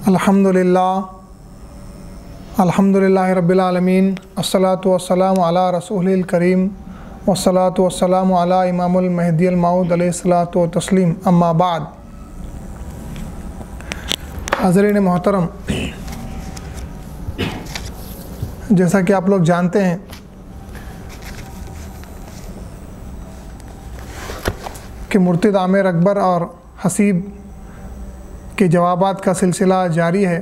अल्हम्दुलिल्लाह रब्बिल आलमीन अस्सलातु वस्सलामु अला रसूलिल करीम वस्सलातु वस्सलामु अला इमामुल महदियल मऊद अलैहिस्सलातु व तस्लीम अम्मा बाद। हाज़रीन मोहतरम, जैसा कि आप लोग जानते हैं कि मुर्तिद आमिर अकबर और हसीब के जवाबात का सिलसिला जारी है।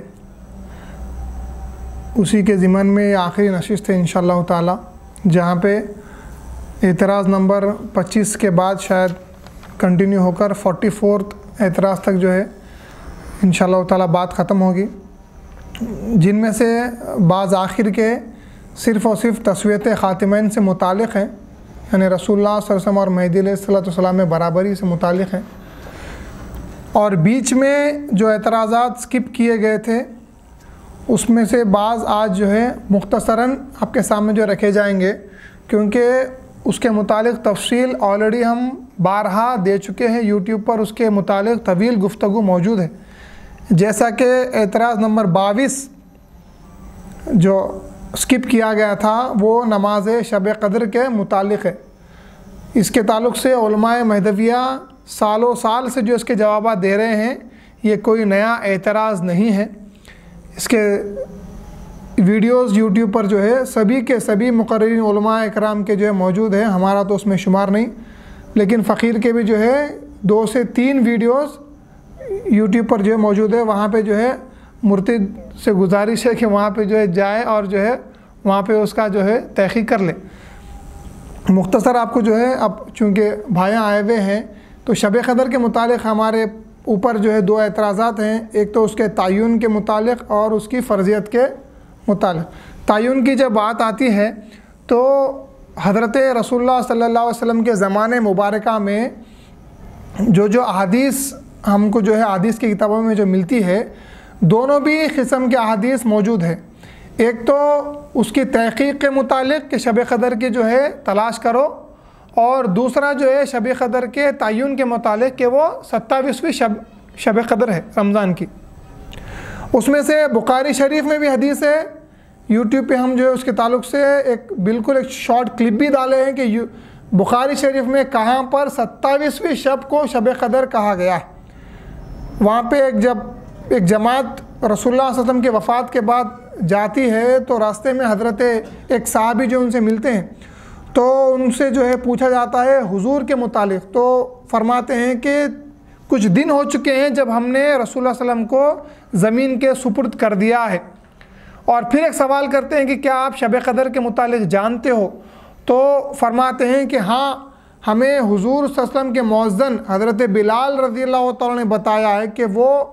उसी के ज़िमन में आखिरी नशिस्त है इंशाअल्लाह ताला, जहाँ पे एतराज़ नंबर 25 के बाद शायद कंटिन्यू होकर 44 एतराज़ तक जो है इंशाअल्लाह ताला बात ख़त्म होगी, जिनमें से बाज़ आखिर के सिर्फ़ और सिर्फ तस्वीयत ख़ातिमैन से मुतालिक़ हैं, यानी रसूलुल्लाह सल्लल्लाहु अलैहि वसल्लम और मेहदी अलैहिस्सलाम में बराबरी से मुतालिक़ हैं। और बीच में जो एतराज़ात स्किप किए गए थे उसमें से बाज़ आज जो है मुख्तसरन आपके सामने जो रखे जाएंगे, क्योंकि उसके मुतालिक तफसील ऑलरेडी हम बारहा दे चुके हैं यूट्यूब पर। उसके मुतालिक तवील गुफ्तगू मौजूद है। जैसा कि एतराज़ नंबर 22 जो स्किप किया गया था वो नमाज शब क़द्र के मुतालिक है। इसके ताल्लुक़ से उलमाए महदविया सालों साल से जो इसके जवाब दे रहे हैं, ये कोई नया एतराज़ नहीं है। इसके वीडियोस यूट्यूब पर जो है सभी के सभी मुक़र्रिरीन उलमाए इकराम के जो है मौजूद है, हमारा तो उसमें शुमार नहीं, लेकिन फ़कीर के भी जो है 2 से 3 वीडियोस यूट्यूब पर जो है मौजूद है। वहाँ पे जो है मुर्तिद से गुजारिश है कि वहाँ पे जो है जाए और जो है वहाँ पे उसका जो है तहक़ीक़ कर ले। मुख्तसर आपको जो है, अब चूँकि भाइयाँ आए हुए हैं तो शब क़द्र के मुतालिक हमारे ऊपर जो है 2 एतराज़ात हैं। एक तो उसके तय्युन के मुतालिक और उसकी फ़र्ज़ियत के मुतालिक। तय्युन की जब बात आती है तो हज़रत रसूलुल्लाह सल्लल्लाहु अलैहि वसल्लम के ज़माने मुबारका में जो अहादीस हमको जो है अहादीस की किताबों में जो मिलती है, दोनों भी किस्म के अहादीस मौजूद है। एक तो उसकी तहक़ीक़ के मुतालिक कि शब क़द्र की जो है तलाश करो, और दूसरा जो है शब क़द्र के तय्युन के मुतालिक कि वो 27वीं शब क़द्र है रमज़ान की। उसमें से बुखारी शरीफ में भी हदीस है। यूट्यूब पे हम जो है उसके ताल्लुक़ से बिल्कुल एक शॉर्ट क्लिप भी डाले हैं कि बुखारी शरीफ में कहाँ पर 27वीं शब को शब क़द्र कहा गया है। वहाँ पे जब एक जमात रसूलुल्लाह सल्लल्लाहु अलैहि वसल्लम के वफ़ात के बाद जाती है तो रास्ते में हज़रत एक साहबी जो उनसे मिलते हैं तो उनसे जो है पूछा जाता है हुजूर के मुतालिक। तो फरमाते हैं कि कुछ दिन हो चुके हैं जब हमने रसूलुल्लाह सल्लल्लाहु अलैहि वसल्लम को ज़मीन के सुपुर्द कर दिया है। और फिर एक सवाल करते हैं कि क्या आप शब क़द्र के मुतालिक जानते हो? तो फरमाते हैं कि हाँ, हमें हुजूर सल्लल्लाहु अलैहि वसल्लम के मुअज़्ज़िन हज़रत बिलाल रज़ियल्लाहु तआला ने बताया है कि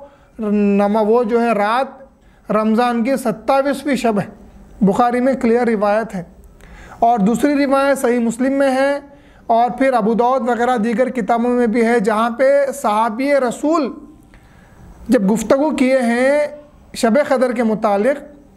वो जो है रात रमज़ान की 27वीं शब है। बुखारी में क्लियर रिवायत है। और दूसरी रिवायत सही मुस्लिम में है और फिर अबू दाऊद वगैरह दीगर किताबों में भी है, जहाँ पे सहाबी रसूल जब गुफ्तगू किए हैं शब क़द्र के मुतालिक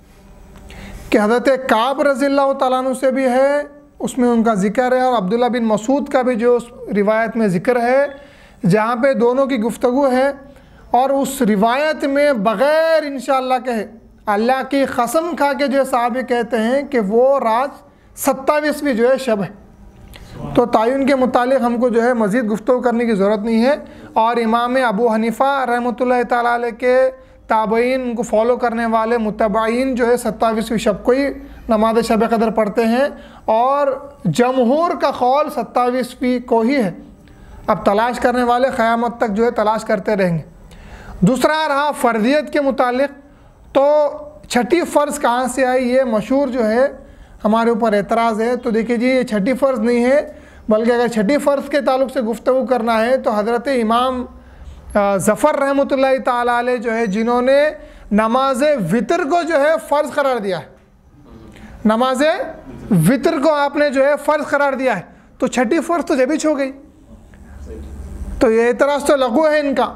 कि हज़रत काब रज़ियल्लाहु तआला अन्हु से भी है, उसमें उनका ज़िक्र है, और अब्दुल्ला बिन मसूद का भी जो उस रिवायत में ज़िक्र है, जहाँ पे दोनों की गुफ्तगू है। और उस रिवायत में बग़ैर इंशाअल्लाह कहे अल्लाह की कसम खा के जो साहबी कहते हैं कि वो रात 27वीं जो है शब है। तो तय्युन के मुतालिक हमको जो है मज़ीद गुफ्तगू करने की ज़रूरत नहीं है। और इमाम अबू हनीफ़ा रहमतुल्लाहि तआला अलैह के ताबईन, उनको फॉलो करने वाले मुत्तबाईन जो है 27वीं शब को ही नमाज शब क़द्र पढ़ते हैं, और जमहूर का कौल 27वीं को ही है। अब तलाश करने वाले क़यामत तक जो है तलाश करते रहेंगे। दूसरा रहा फ़र्ज़ियत के मुतालिक, तो छठी फ़र्ज़ कहाँ से आई, ये मशहूर जो है हमारे ऊपर एतराज़ है। तो देखिए जी, ये छठी फ़र्ज़ नहीं है, बल्कि अगर छठी फ़र्ज़ के ताल्लुक़ से गुफ्तगू करना है तो हज़रत इमाम ज़फ़र रहमतुल्लाहि ताला अलैह जो है, जिन्होंने नमाज वितर को जो है फ़र्ज़ करार दिया है, नमाज वितर को आपने जो है फ़र्ज़ करार दिया है, तो छठी फ़र्ज़ तो जबी हो गई। तो ये एतराज़ तो लघु है इनका।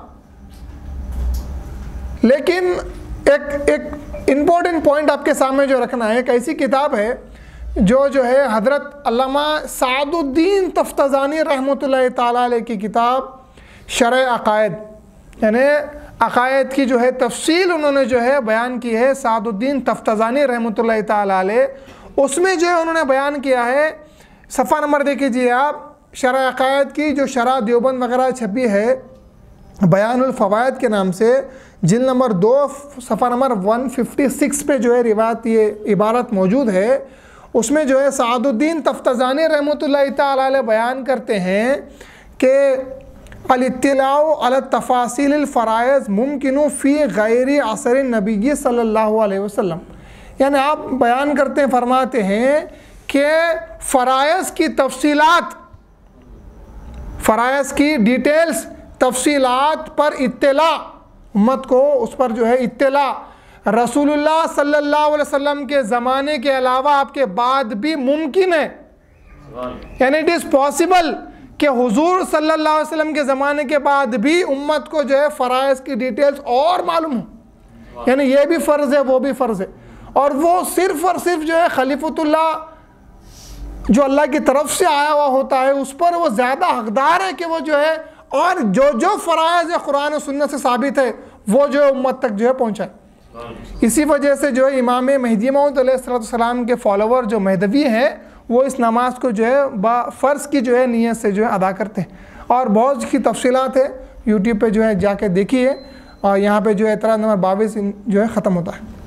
लेकिन एक इम्पोर्टेंट पॉइंट आपके सामने जो रखना है, एक ऐसी किताब है जो है हज़रत अल्लामा सादुद्दीन तफ्ताज़ानी रहमतुल्लाहि ताला अलैह की किताब शरह अक़ाइद, यानी अकायद की जो है तफसील उन्होंने जो है बयान की है, सादुद्दीन तफ्ताज़ानी रहमतुल्लाह ताला अलैह। उसमें जो है उन्होंने बयान किया है, सफ़ा नंबर देख लीजिए आप, शरह अकायद की जो शरह देवबंद वगैरह छपी है बयानुल फ़वाइद के नाम से, जिल्द नंबर 2 सफ़ा नंबर 156 पे जो है रिवायत ये इबारत मौजूद है। उसमें जो है सादुद्दीन तफ्ताज़ानी रहमतुल्लाह ताला अलैह बयान करते हैं कि अल-इत्तिलाउ अला तफ़ासील फ़राइज़ मुमकिनु फ़ी गैरि असर नबी सल्लल्लाहु अलैहि वसल्लम। यानी आप बयान करते हैं, फरमाते हैं कि फ़राइज़ की तफसीलात, फ़राइज़ की डिटेल्स, तफसीलात पर इत्तिला, उम्मत को उस पर जो है इत्तिला रसूलुल्लाह सल्लल्लाहु अलैहि वसल्लम के ज़माने के अलावा आपके बाद भी मुमकिन है। यानी इट इज़ पॉसिबल कि हुजूर सल्लल्लाहु अलैहि वसल्लम के ज़माने के बाद भी उम्मत को जो है फ़राइज़ की डिटेल्स और मालूम हो। यानी ये भी फ़र्ज़ है, वो भी फ़र्ज़ है, और वो सिर्फ़ और सिर्फ जो है खलीफतुल्लाह जो अल्लाह की तरफ से आया हुआ होता है उस पर वो ज़्यादा हकदार है कि वो जो है, और जो जो फ़राइज़ है कुरान और सुन्नत से साबित है वो जो है उम्मत तक जो है पहुँचाए। इसी वजह से जो है इमाम महदी मौऊद अलैहिस्सलाम के फॉलोवर जो महदवी हैं वो इस नमाज को जो है फ़र्ज़ की जो है नीयत से जो है अदा करते हैं। और बहुत की तफसीलात है, यूट्यूब पे जो है जाके देखिए, और यहाँ पे जो है एतराज़ नंबर 22 जो है ख़त्म होता है।